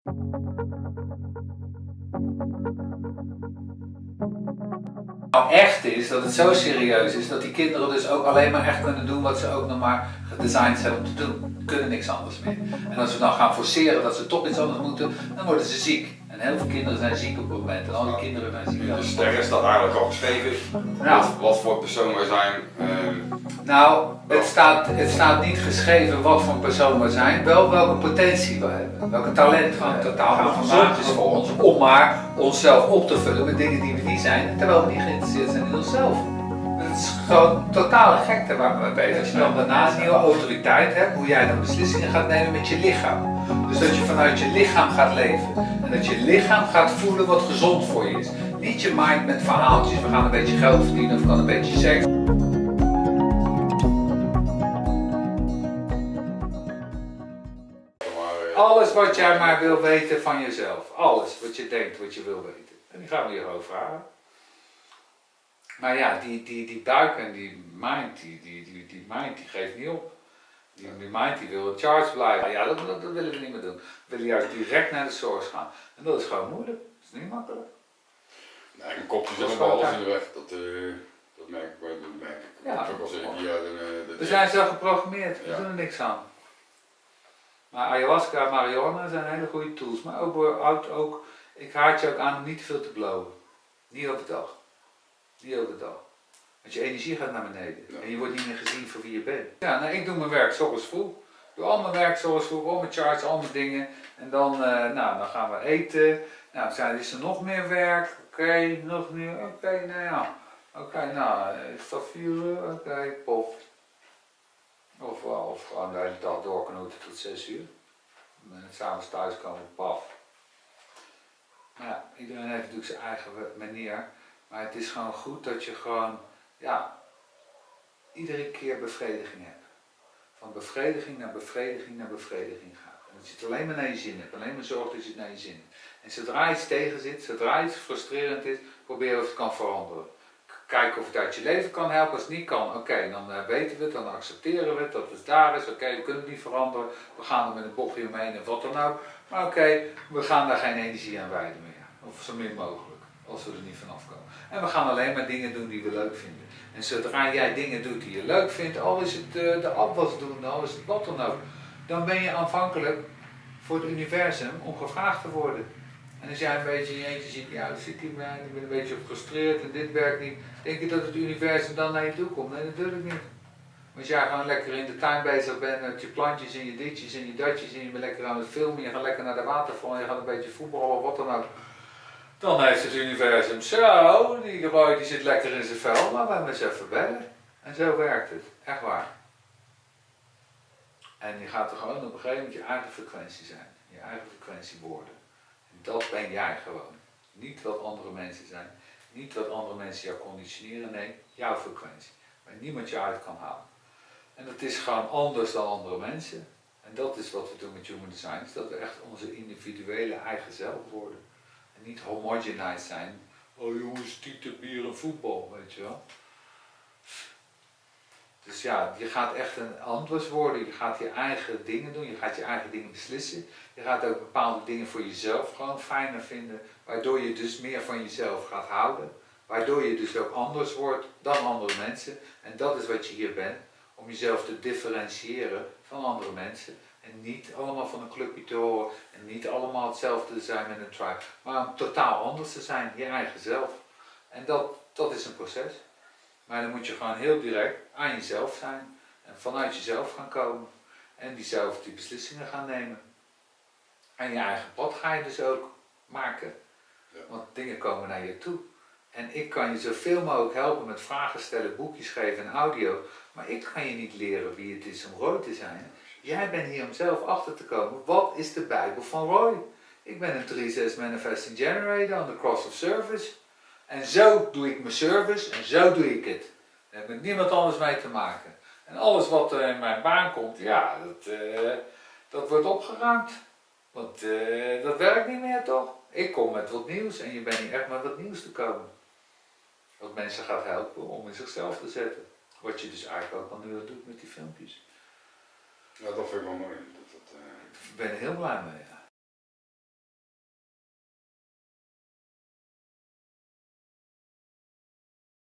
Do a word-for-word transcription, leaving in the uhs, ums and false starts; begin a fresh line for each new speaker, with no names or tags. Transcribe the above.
Nou echt is dat het zo serieus is dat die kinderen dus ook alleen maar echt kunnen doen wat ze ook nog maar gedesigned zijn om te doen. Ze kunnen niks anders meer. En als we dan gaan forceren dat ze toch iets anders moeten, dan worden ze ziek. En heel veel kinderen zijn ziek op het moment en al die kinderen zijn ziek.
In de sterren staat eigenlijk al geschreven
nou,
wat, wat voor persoon wij zijn. Um,
nou, het staat, het staat niet geschreven wat voor persoon we zijn, wel welke potentie we hebben, welke talent we hebben. Totaal gezond is voor ons om maar onszelf op te vullen met dingen die we niet zijn, terwijl we niet geïnteresseerd zijn in onszelf. Het is gewoon totale gekte waar we mee bezig zijn. Als je dan daarna een nieuwe autoriteit hebt, hoe jij dan beslissingen gaat nemen met je lichaam. Dus dat je vanuit je lichaam gaat leven. En dat je lichaam gaat voelen wat gezond voor je is. Niet je mind met verhaaltjes, we gaan een beetje geld verdienen of we gaan een beetje seks. Alles wat jij maar wil weten van jezelf. Alles wat je denkt, wat je wil weten. En die gaan we hierover vragen. Maar ja, die, die, die buik en die mind, die, die, die, die mind die geeft niet op. Die, die mind die wil in charge blijven. Ja, dat, dat, dat willen we niet meer doen. We willen juist direct naar de source gaan. En dat is gewoon moeilijk. Dat is niet makkelijk.
Nee, een kopje zit een half in de weg. Dat, uh, dat merk ik wel. Dat merk ik.
Ja,
ook als ik hier uit een, uh,
we zijn zo geprogrammeerd. We ja. doen er niks aan. Maar ayahuasca en marijuana zijn hele goede tools. Maar ook, ook, ook, ik raad je ook aan om niet te veel te blowen. Niet overdag. Niet overdag. Want je energie gaat naar beneden. Ja. En je wordt niet meer gezien voor wie je bent. Ja, nou, ik doe mijn werk zoals vroeg. Ik doe al mijn werk zoals vroeg, al mijn charts, al mijn dingen. En dan, uh, nou, dan gaan we eten. Nou, zijn, is er nog meer werk? Oké, okay, nog meer? Oké, okay, nou ja. Oké, okay, nou, is dat vier uur? Oké, okay, pof. Of, of gewoon de hele dag doorknoten tot zes uur. En s'avonds thuis komen, paf. Nou ja, iedereen heeft natuurlijk zijn eigen manier. Maar het is gewoon goed dat je gewoon, ja, iedere keer bevrediging hebt. Van bevrediging naar bevrediging naar bevrediging gaat. En dat je het alleen maar naar je zin hebt. Alleen maar zorgt dat je het naar je zin hebt. En zodra iets tegen zit, zodra iets frustrerend is, probeer of het kan veranderen. Kijken of het uit je leven kan helpen. Als het niet kan, oké, okay, dan uh, weten we het, dan accepteren we het, dat het daar is. Oké, okay, we kunnen het niet veranderen. We gaan er met een bochtje omheen of wat dan ook. Maar oké, okay, we gaan daar geen energie aan wijden meer. Of zo min mogelijk, als we er niet vanaf komen. En we gaan alleen maar dingen doen die we leuk vinden. En zodra jij dingen doet die je leuk vindt, al is het uh, de afwas doen, al is het wat dan ook, dan ben je aanvankelijk voor het universum om gevraagd te worden. En als jij een beetje in je eentje ziet, ja, dat zit hier bij, ik ben een beetje gefrustreerd en dit werkt niet, denk je dat het universum dan naar je toe komt? Nee, natuurlijk niet. Maar als jij gewoon lekker in de tuin bezig bent met je plantjes en je ditjes en je datjes en je bent lekker aan het filmen, je gaat lekker naar de waterval en je gaat een beetje voetballen of wat dan ook, dan heeft het universum zo, die Roy die zit lekker in zijn vel, maar we hebben eens even bellen. En zo werkt het, echt waar. En je gaat er gewoon op een gegeven moment je eigen frequentie zijn, je eigen frequentie worden. En dat ben jij gewoon. Niet wat andere mensen zijn, niet wat andere mensen jou conditioneren, nee, jouw frequentie. Waar niemand je uit kan halen. En dat is gewoon anders dan andere mensen. En dat is wat we doen met Human Design, is dat we echt onze individuele eigen zelf worden. En niet homogenized zijn. Oh jongens, tieten, bier en voetbal, weet je wel. Dus ja, je gaat echt een anders worden, je gaat je eigen dingen doen, je gaat je eigen dingen beslissen. Je gaat ook bepaalde dingen voor jezelf gewoon fijner vinden, waardoor je dus meer van jezelf gaat houden. Waardoor je dus ook anders wordt dan andere mensen. En dat is wat je hier bent, om jezelf te differentiëren van andere mensen. En niet allemaal van een clubje te horen en niet allemaal hetzelfde te zijn met een tribe. Maar om totaal anders te zijn, je eigen zelf. En dat, dat is een proces. Maar dan moet je gewoon heel direct aan jezelf zijn. En vanuit jezelf gaan komen. En diezelfde die beslissingen gaan nemen. En je eigen pad ga je dus ook maken. Ja. Want dingen komen naar je toe. En ik kan je zoveel mogelijk helpen met vragen stellen, boekjes geven en audio. Maar ik kan je niet leren wie het is om Roy te zijn. Jij bent hier om zelf achter te komen. Wat is de Bijbel van Roy? Ik ben een drie zes Manifesting Generator aan de Cross of Service. En zo doe ik mijn service en zo doe ik het. Daar heb ik met niemand anders mee te maken. En alles wat er in mijn baan komt, ja, dat, uh, dat wordt opgeruimd. Want uh, dat werkt niet meer toch? Ik kom met wat nieuws en je bent hier echt met wat nieuws te komen. Wat mensen gaat helpen om in zichzelf te zetten. Wat je dus eigenlijk ook al nu doet met die filmpjes.
Ja, dat vind ik wel mooi. Dat, dat, uh...
Ik ben er heel blij mee.